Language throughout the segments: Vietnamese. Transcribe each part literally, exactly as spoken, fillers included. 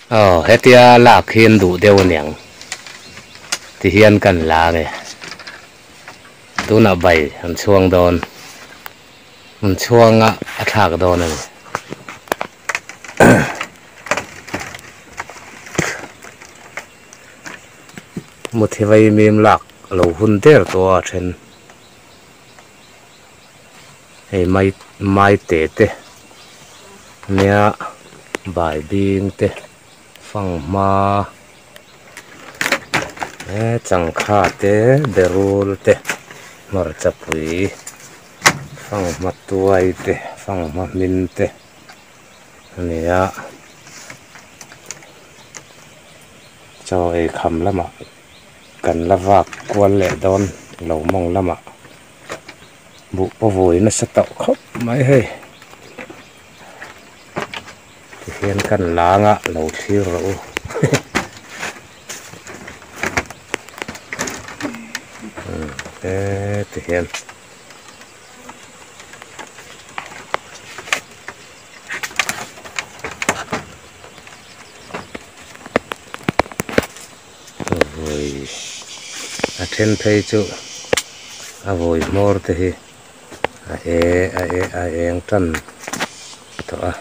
ờ hết tia là khiên đủ đều nhàng thì hiền cần lá này tu nà bảy hắn chuông đòn hắn chuông á thạc đòn này một thế vay mềm lạc lẩu hun tê to trên hay mai mai tê tê nè bài biên tê phăng ma nè chẳng khá tê berul tê mar chapui phăng mặt tuai tê phăng mặt min tê nè cho ai khăm lắm ạ cần là vạc quan lệ đòn lẩu mong lắm ạ vụ bao vội nó sẽ tạo khóc mấy hay thì hiện cần lá ngạ lẩu thiêu rượu thế thì hiện rồi à trên thấy chú à vội mor thì à e à e à e trần đó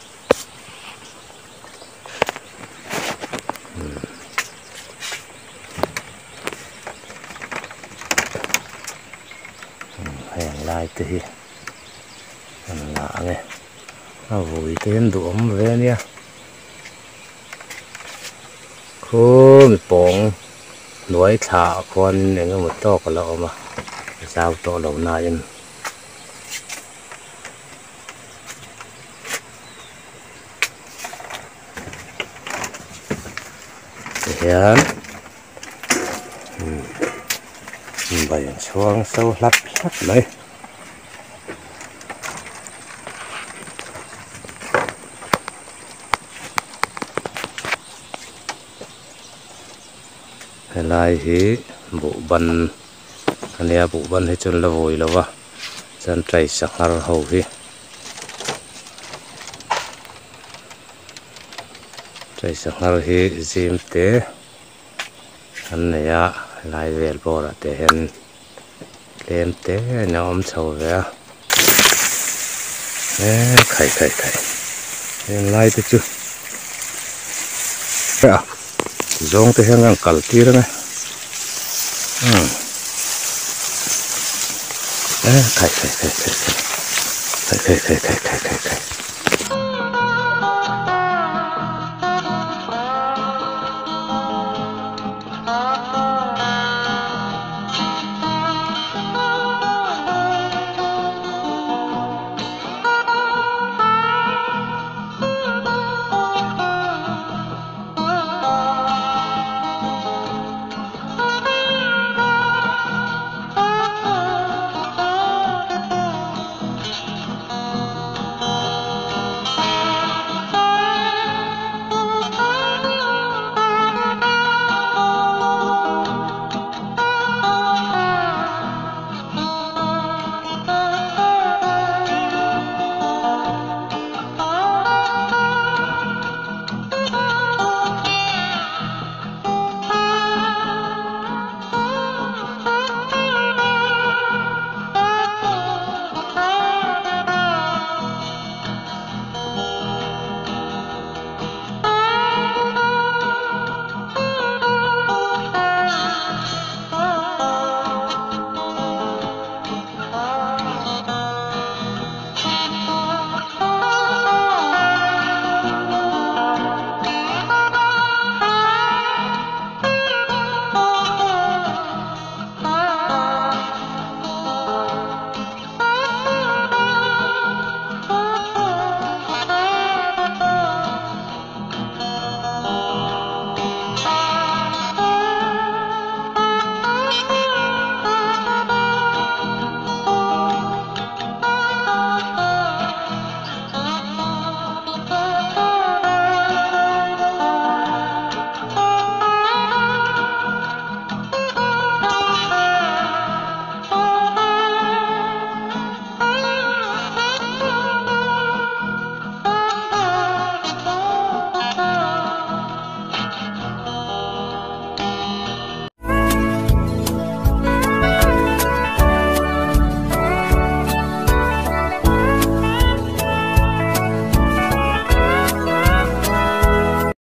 hẹn lại thì lạ nghe à vội tên đuổi về nha khô bóng nuôi thả con những cái một to của lậu mà sao to lậu này hiện bảy xuống sâu lắp lắp lấy lại hi bộ bần anh em bộ bần hết chân là vội là va chân trái sạc har hầu hi trái sạc har hi zim te anh này à lại về bộ là te hen lên te nhóm sầu về ê khai khai khai lại te chứ à giống te hen ngang cල් tira này ê khai khai khai khai khai khai khai khai khai khai khai